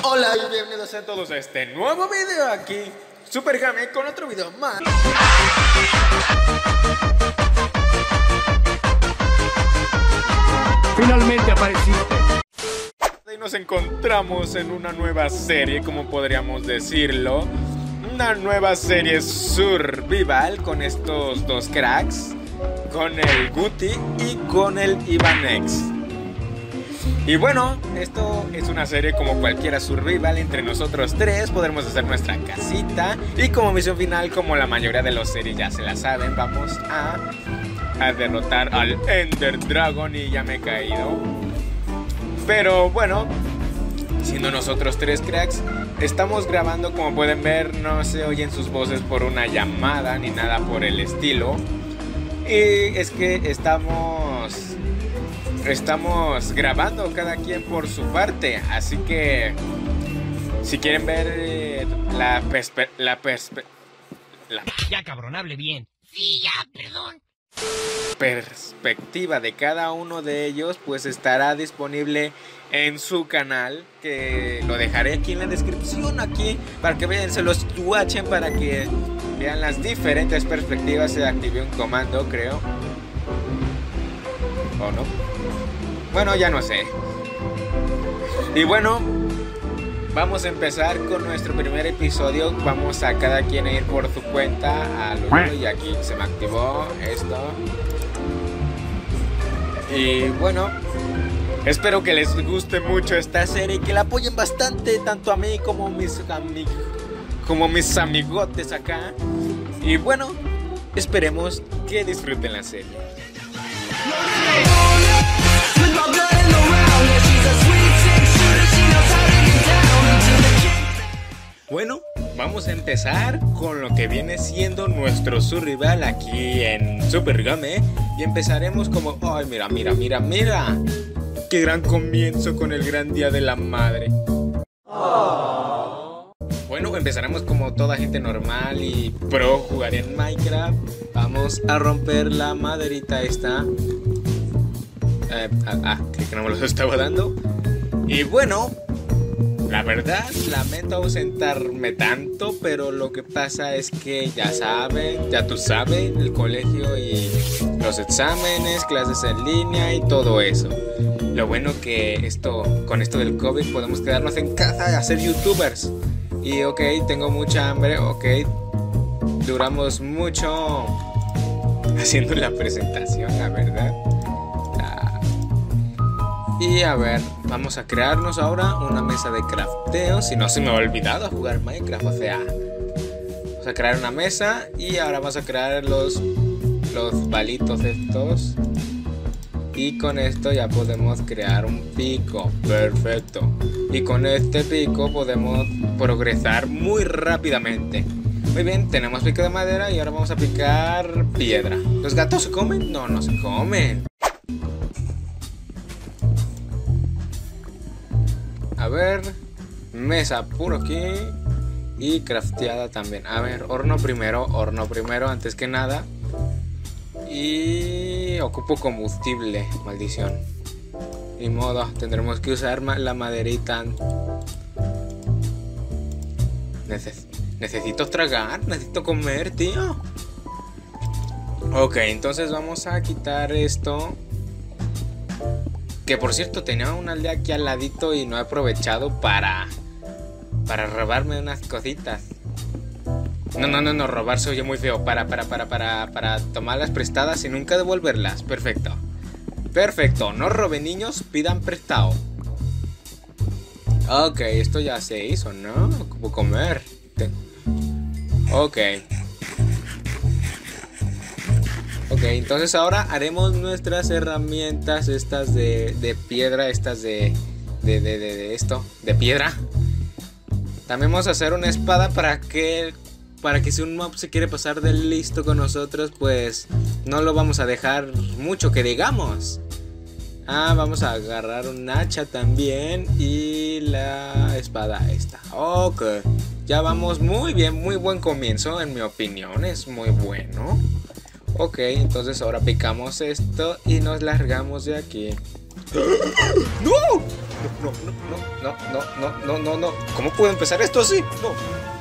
Hola y bienvenidos a todos a este nuevo video aquí, Super Game, con otro video más. Finalmente apareciste. Y nos encontramos en una nueva serie, como podríamos decirlo. Una nueva serie survival con estos dos cracks, con el Guti y con el Ivanex. Y bueno, esto es una serie como cualquiera survival. Entre nosotros tres podremos hacer nuestra casita. Y como misión final, como la mayoría de las series ya se la saben, vamos a derrotar al Ender Dragon. Y ya me he caído. Pero bueno, siendo nosotros tres cracks, estamos grabando, como pueden ver, no se oyen sus voces por una llamada ni nada por el estilo. Y es que estamos grabando cada quien por su parte, así que si quieren ver Ya cabrón, hable bien. Sí, ya, perdón. perspectiva de cada uno de ellos, pues estará disponible en su canal, que lo dejaré aquí en la descripción, aquí para que vean, se los watchen, para que vean las diferentes perspectivas. Se active un comando, creo, o no. Bueno, ya no sé. Y bueno, vamos a empezar con nuestro primer episodio. Vamos a cada quien ir por su cuenta a lo. Y aquí se me activó esto. Y bueno, espero que les guste mucho esta serie y que la apoyen bastante, tanto a mí como mis amigotes acá. Y bueno, esperemos que disfruten la serie. Bueno, vamos a empezar con lo que viene siendo nuestro survival aquí en Super Game. Y empezaremos como... ¡Ay, mira! ¡Qué gran comienzo con el gran día de la madre! Oh. Bueno, empezaremos como toda gente normal y pro jugaría en Minecraft. Vamos a romper la maderita esta. Creo que no me los estaba dando. Y bueno, la verdad, lamento ausentarme tanto, pero lo que pasa es que ya tú sabes, el colegio y los exámenes, clases en línea y todo eso. Lo bueno que con esto del COVID podemos quedarnos en casa y hacer youtubers. Y ok, tengo mucha hambre, ok, duramos mucho haciendo la presentación, la verdad. Y a ver, vamos a crearnos ahora una mesa de crafteo. Si no se me ha olvidado jugar Minecraft, o sea, vamos a crear una mesa. Y ahora vamos a crear los palitos estos. Y con esto ya podemos crear un pico. Perfecto. Y con este pico podemos progresar muy rápidamente. Muy bien, tenemos pico de madera y ahora vamos a picar piedra. ¿Los gatos se comen? No, no se comen. A ver, mesa por aquí y crafteada también. A ver, horno primero antes que nada. Y ocupo combustible, maldición. Ni modo, tendremos que usar la maderita. Necesito tragar, necesito comer, tío. Ok, entonces vamos a quitar esto. Que por cierto, tenía una aldea aquí al ladito y no he aprovechado para robarme unas cositas. No, robar se oye muy feo. Para tomarlas prestadas y nunca devolverlas. Perfecto, no roben, niños, pidan prestado. Ok, esto ya se hizo, ¿no? Como comer. Ok, entonces ahora haremos nuestras herramientas estas de piedra, estas de piedra. También vamos a hacer una espada para que si un mob se quiere pasar de listo con nosotros, pues no lo vamos a dejar mucho que digamos. Vamos a agarrar un hacha también y la espada esta. Ok, ya vamos muy bien, muy buen comienzo, en mi opinión, es muy bueno. Ok, entonces ahora picamos esto y nos largamos de aquí. ¡No! No, no, no, no, no, no, no, no. ¿Cómo puedo empezar esto así? No.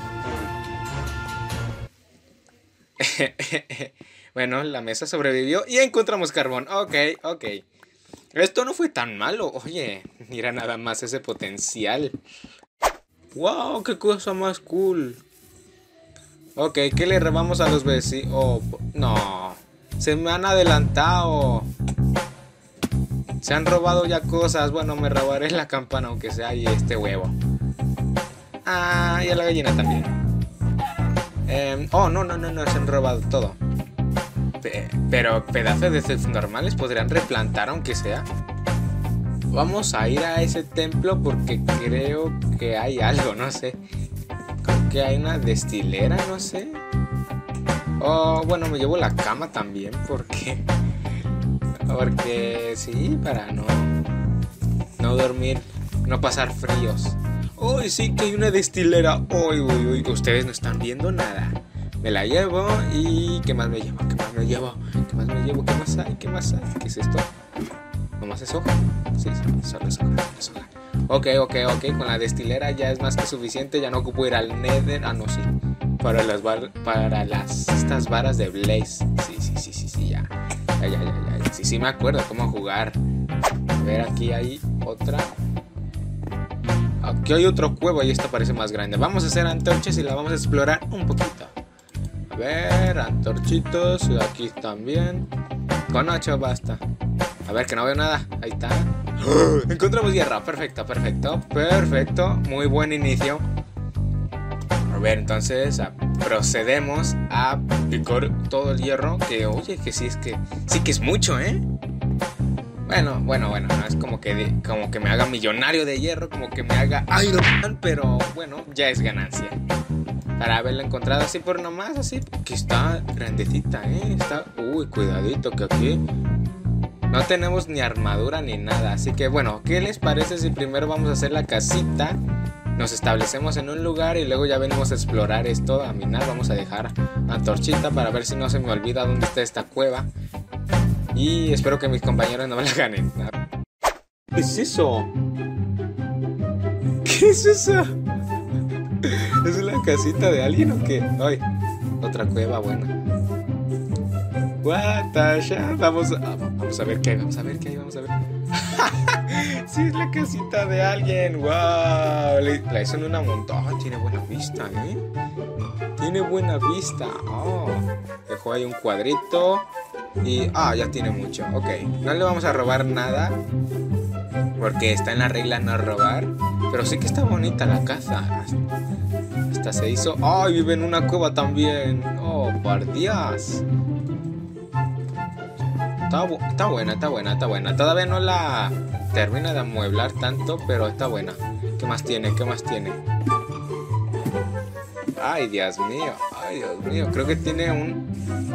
Bueno, la mesa sobrevivió y encontramos carbón. Ok, ok. Esto no fue tan malo. Oye, mira nada más ese potencial. ¡Wow! ¡Qué cosa más cool! Ok, ¿qué le robamos a los vecinos? Oh, no. Se me han adelantado. Se han robado ya cosas. Bueno, me robaré la campana, aunque sea, y este huevo. Ah, y a la gallina también. Oh, no, no, no, no, se han robado todo. Pero pedazos de normales podrían replantar, aunque sea. Vamos a ir a ese templo porque creo que hay algo, no sé. Creo que hay una destilera, no sé. Oh, bueno, me llevo la cama también porque sí, para no dormir, no pasar fríos. Uy, sí que hay una destilera. Uy, uy, uy, ustedes no están viendo nada. Me la llevo y ¿qué más me llevo? ¿Qué más me llevo? ¿Qué más me llevo? ¿Qué más hay? ¿Qué más hay? ¿Qué es esto? ¿Nomás es hoja? Sí, solo es hoja, es hoja. Ok, ok, ok, con la destilera ya es más que suficiente. Ya no ocupo ir al Nether. Ah, no, sí. Para estas varas de Blaze. Sí, ya. Ya. Sí, me acuerdo cómo jugar. A ver, aquí hay otra. Aquí hay otro cuevo y esta parece más grande. Vamos a hacer antorchas y la vamos a explorar un poquito. A ver, antorchitos. Y aquí también. Con 8 basta. A ver, que no veo nada. Ahí está. Encontramos hierro. Perfecto. Muy buen inicio. A ver, entonces procedemos a picar todo el hierro. Que oye, que sí que es mucho, ¿eh? Bueno, no es como que me haga millonario de hierro, como que me haga Iron Man, pero bueno, ya es ganancia. Para haberla encontrado así por nomás, así, que está grandecita, está, cuidadito que aquí no tenemos ni armadura ni nada. Así que bueno, ¿qué les parece si primero vamos a hacer la casita? Nos establecemos en un lugar y luego ya venimos a explorar esto, a minar. Vamos a dejar antorchita para ver si no se me olvida dónde está esta cueva. Y espero que mis compañeros no me la ganen. ¿Qué es eso? ¿Qué es eso? ¿Es la casita de alguien o qué? Ay, otra cueva buena. What the shit? Vamos a ver qué hay, vamos a ver. Sí, es la casita de alguien. Wow, la hizo en una montaña. Tiene buena vista, Tiene buena vista. Oh, dejó ahí un cuadrito. Y ya tiene mucho. Ok, no le vamos a robar nada porque está en la regla no robar. Pero sí que está bonita la casa. Hasta se hizo. ¡Ay! Vive en una cueva también. ¡Oh, por Dios! Está buena. Todavía no la termina de amueblar tanto, pero está buena. ¿Qué más tiene? ¡Ay, Dios mío! Creo que tiene un...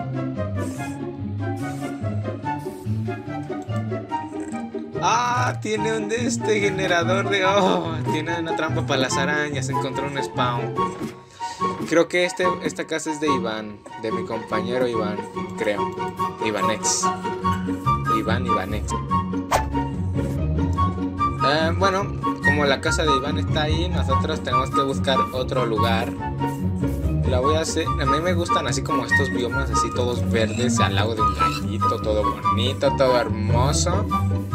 tiene un generador de... tiene una trampa para las arañas. Encontró un spawn. Creo que esta casa es de Iván, de mi compañero Iván, creo. Ivanex. Bueno, como la casa de Iván está ahí, nosotros tenemos que buscar otro lugar. La voy a hacer. A mí me gustan así como estos biomas, así todos verdes, al lado de un gallito, todo bonito, todo hermoso.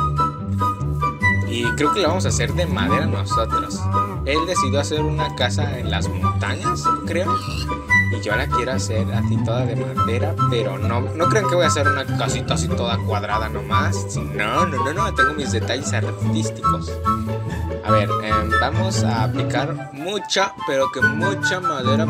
Y creo que la vamos a hacer de madera nosotros. Él decidió hacer una casa en las montañas, creo. Y yo la quiero hacer así toda de madera. Pero no crean que voy a hacer una casita así toda cuadrada nomás. No, tengo mis detalles artísticos. A ver, vamos a aplicar mucha, pero que mucha madera.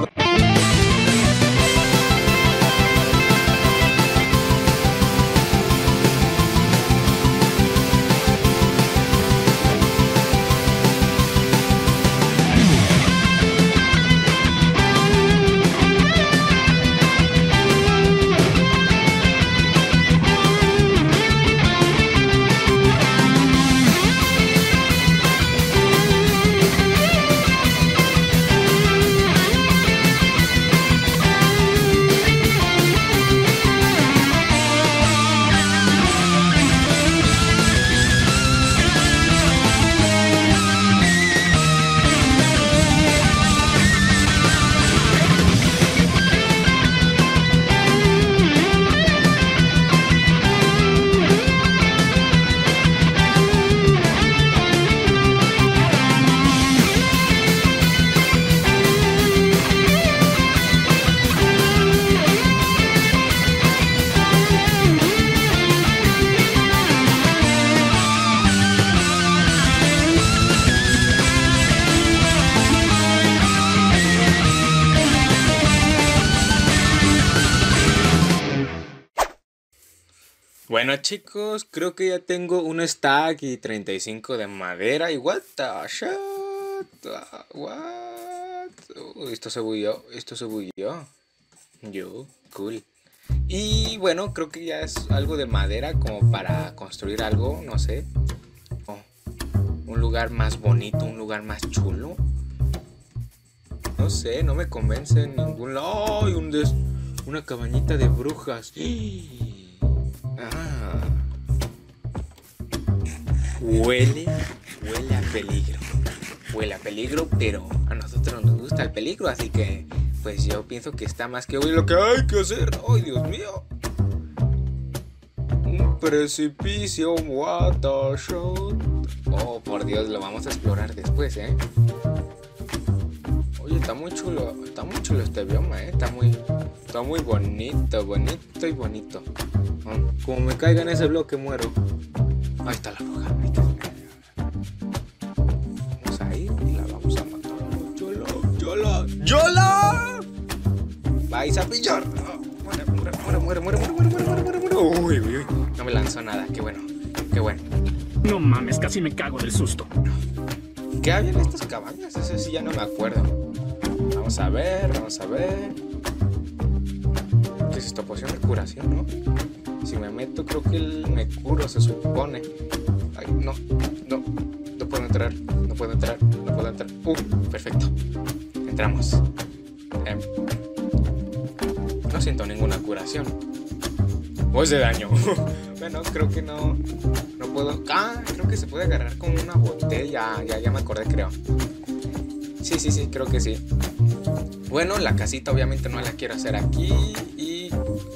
Bueno chicos, creo que ya tengo un stack y 35 de madera. Y what the shit? What? Esto se bugueó, esto se bugueó. Yo, cool. Y bueno, creo que ya es algo de madera como para construir algo, no sé. Oh, un lugar más bonito, un lugar más chulo. No sé, no me convence en ningún lado. ¡Ay! Una cabañita de brujas. Ah. Huele a peligro. Huele a peligro, pero a nosotros nos gusta el peligro, así que pues yo pienso que está más que obvio lo que hay que hacer. ¡Ay, Dios mío! Un precipicio, what the shot. Oh, por Dios, lo vamos a explorar después, ¿eh? Oye, está muy chulo este bioma, ¿eh? Está muy bonito, bonito y bonito. Como me caiga en ese bloque, muero. Ahí está la bruja. Vamos a ir y la vamos a matar. ¡Yola! ¡Vais a pillar! Muere. Uy. No me lanzó nada. Qué bueno. No mames, casi me cago del susto. ¿Qué había en estas cabañas? Eso sí ya no me acuerdo. Vamos a ver. ¿Qué es esto? Poción de curación, ¿no? Si me meto creo que me curo, se supone. Ay, no puedo entrar. Perfecto. Entramos. No siento ninguna curación. O es de daño. Bueno, creo que no puedo. Creo que se puede agarrar con una botella. Ya me acordé, creo. Sí, creo que sí. Bueno, la casita obviamente no la quiero hacer aquí. Y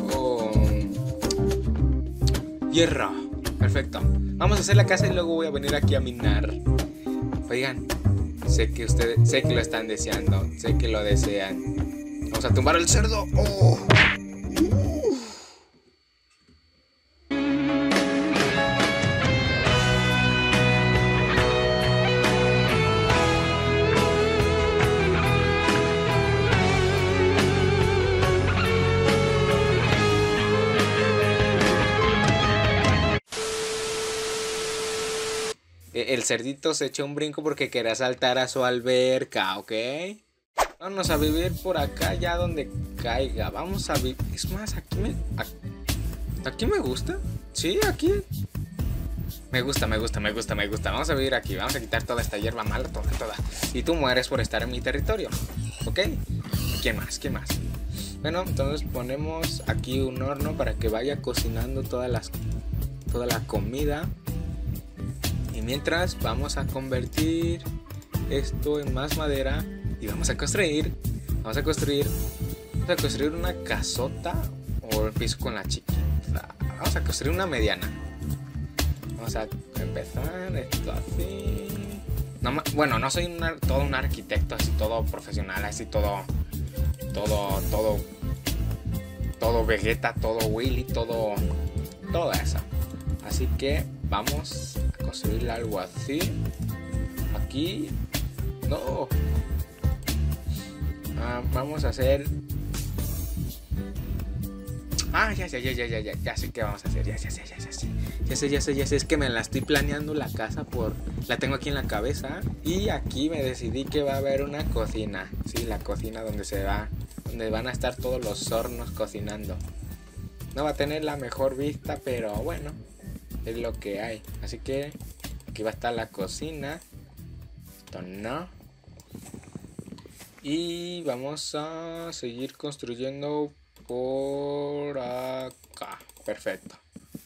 hierro. Perfecto. Vamos a hacer la casa y luego voy a venir aquí a minar. Oigan, sé que lo están deseando. Sé que lo desean. Vamos a tumbar el cerdo. ¡Oh! El cerdito se echó un brinco porque quería saltar a su alberca, ¿ok? Vamos a vivir por acá ya donde caiga. Vamos a vivir. Es más, aquí me gusta. Sí, aquí. Me gusta. Vamos a vivir aquí. Vamos a quitar toda esta hierba mala, toda. Y tú mueres por estar en mi territorio, ¿ok? ¿Quién más? Bueno, entonces ponemos aquí un horno para que vaya cocinando toda la comida. Y mientras vamos a convertir esto en más madera y vamos a construir una casota o empiezo con la chiquita. Vamos a construir una mediana. Vamos a empezar esto así. Bueno, no soy todo un arquitecto así todo profesional, así todo Vegeta, todo Willy, todo eso. Así que vamos a construir algo así. Aquí. No. Vamos a hacer. Ya sé qué vamos a hacer. Ya sé. Es que me la estoy planeando la casa la tengo aquí en la cabeza. Y aquí me decidí que va a haber una cocina. Sí, la cocina donde van a estar todos los hornos cocinando. No va a tener la mejor vista, pero bueno, es lo que hay. Así que aquí va a estar la cocina. Esto no. Y vamos a seguir construyendo por acá. Perfecto.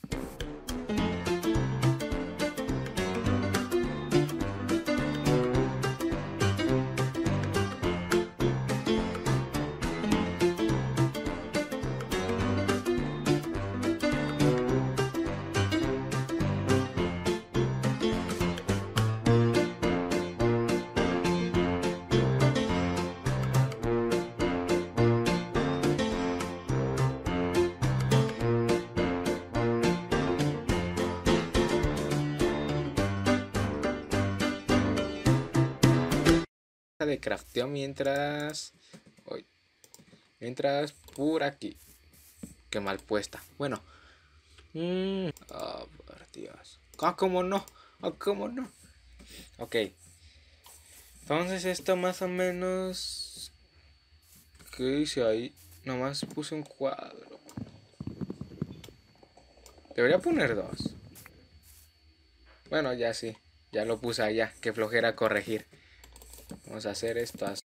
De crafteo mientras por aquí. Qué mal puesta. Bueno, Oh, por Dios. Ah, ¿cómo no? Ah, ¿cómo no? Ok. Entonces esto más o menos... ¿Qué hice ahí? Nomás puse un cuadro. Debería poner dos. Bueno, ya sí. Ya lo puse allá. Qué flojera corregir. Vamos a hacer esto así.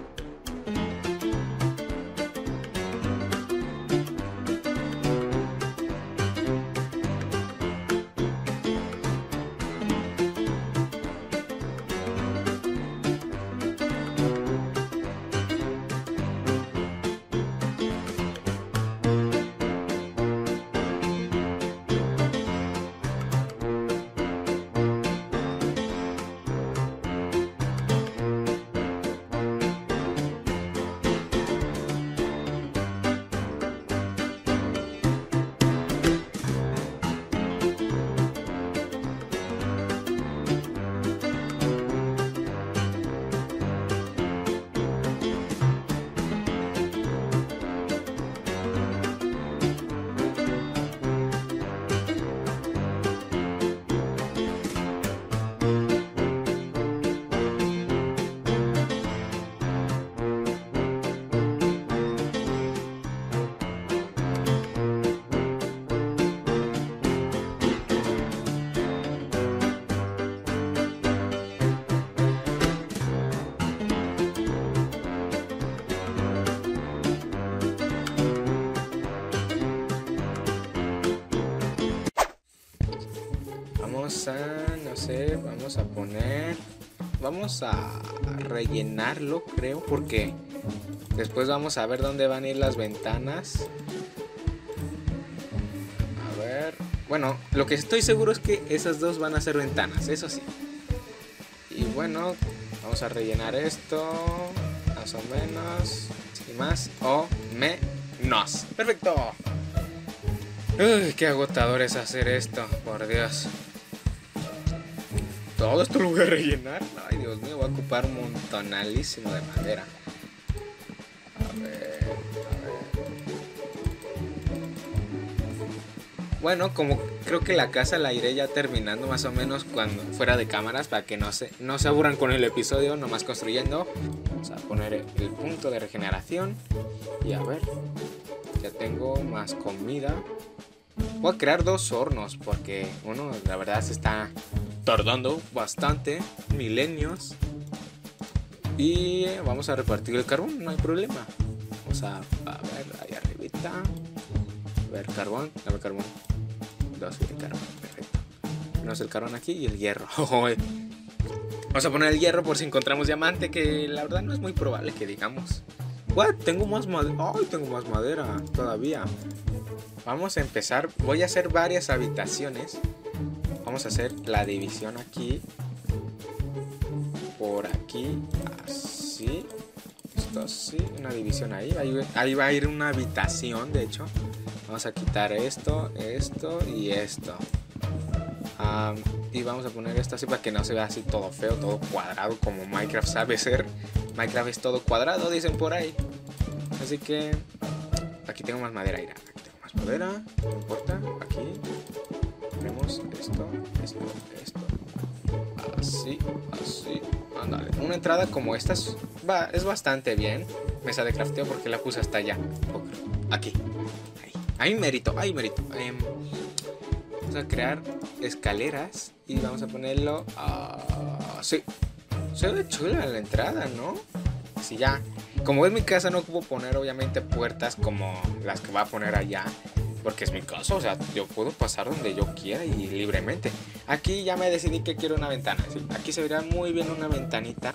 No sé, vamos a rellenarlo, creo, porque después vamos a ver dónde van a ir las ventanas. A ver, bueno, lo que estoy seguro es que esas dos van a ser ventanas, eso sí. Y bueno, vamos a rellenar esto, más o menos, y más o menos. Perfecto. Uy, qué agotador es hacer esto, por Dios. Todo esto lo voy a rellenar. Ay, Dios mío, voy a ocupar un montonalísimo de madera. A ver. Bueno, como creo que la casa la iré ya terminando más o menos cuando fuera de cámaras, para que no se aburran con el episodio, nomás construyendo. Vamos a poner el punto de regeneración. Y a ver, ya tengo más comida. Voy a crear dos hornos porque uno la verdad se está tardando bastante, milenios. Y vamos a repartir el carbón, no hay problema. Vamos a ver ahí arribita. A ver carbón, dame carbón. Dos de carbón, perfecto. Tenemos el carbón aquí y el hierro. Vamos a poner el hierro por si encontramos diamante, que la verdad no es muy probable que digamos. What? Tengo más madera. Ay, tengo más madera todavía. Vamos a empezar. Voy a hacer varias habitaciones. Vamos a hacer la división aquí. Por aquí. Así. Esto así. Una división ahí. Ahí va a ir una habitación, de hecho. Vamos a quitar esto, esto y esto. Y vamos a poner esto así para que no se vea así todo feo, todo cuadrado como Minecraft sabe ser. Minecraft es todo cuadrado, dicen por ahí. Así que aquí tengo más madera, mira. Aquí tengo más madera, no importa. Aquí ponemos esto. Así, así. Ándale. Una entrada como esta es bastante bien. Mesa de crafteo porque la puse hasta allá. Aquí. Ahí mérito. Vamos a crear escaleras y vamos a ponerlo así. Se ve chula la entrada, ¿no? Así ya. Como es mi casa, no ocupo poner obviamente puertas como las que va a poner allá, porque es mi casa, o sea, yo puedo pasar donde yo quiera y libremente. Aquí ya me decidí que quiero una ventana, ¿sí? Aquí se verá muy bien una ventanita.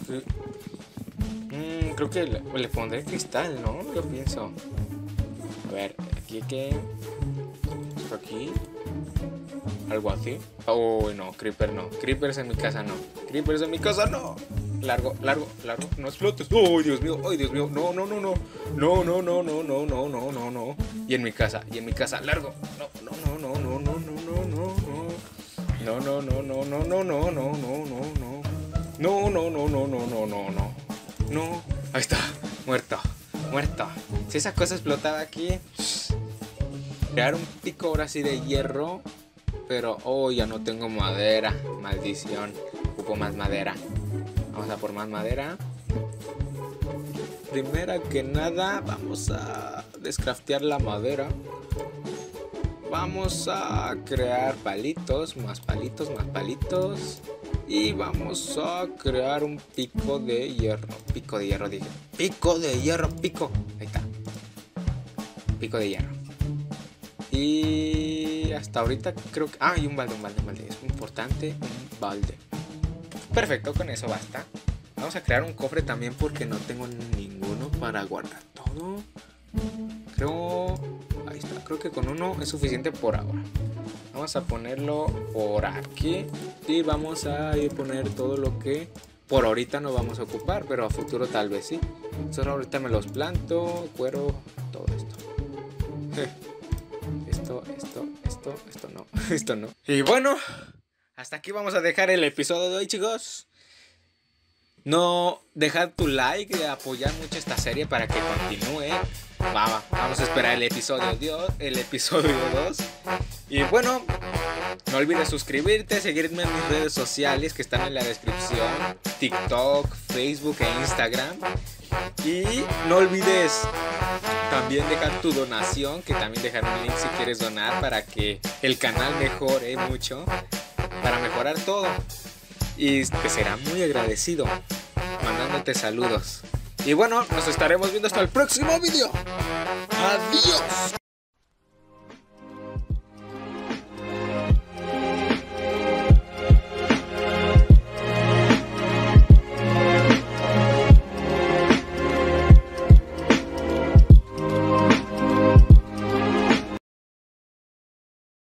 Creo que le pondré cristal, ¿no? Yo pienso. A ver, aquí que... Esto aquí... Algo así. Oh, no, creeper no. Creepers en mi casa no. Creepers en mi casa no. Largo. No explotes. Oh, Dios mío. No. No. Y en mi casa. Largo. No. Ahí está. Muerto. Si esa cosa explotaba aquí. crear un pico ahora sí de hierro. Pero, oh, ya no tengo madera. Maldición. Ocupo más madera. Vamos a por más madera. Primera que nada, vamos a descraftear la madera. Vamos a crear palitos, más palitos, más palitos. Y vamos a crear un pico de hierro. Pico de hierro, dije. Pico de hierro, pico. Ahí está. Pico de hierro. Y hasta ahorita creo que... Ah, y un balde. Es muy importante, un balde. Perfecto, con eso basta. Vamos a crear un cofre también porque no tengo ninguno para guardar todo. Ahí está, creo que con uno es suficiente por ahora. Vamos a ponerlo por aquí. Y vamos a ir a poner todo lo que por ahorita no vamos a ocupar, pero a futuro tal vez sí. Solo ahorita me los planto, cuero, todo esto. Esto no, esto no. Y bueno, hasta aquí vamos a dejar el episodio de hoy, chicos. No dejad tu like y apoyar mucho esta serie para que continúe. Vamos a esperar el episodio 2. Y bueno, no olvides suscribirte, seguirme en mis redes sociales que están en la descripción: TikTok, Facebook e Instagram. Y no olvides también dejar tu donación, que también dejar un link si quieres donar para que el canal mejore mucho, para mejorar todo. Y te será muy agradecido mandándote saludos. Y bueno, nos estaremos viendo hasta el próximo video. Adiós.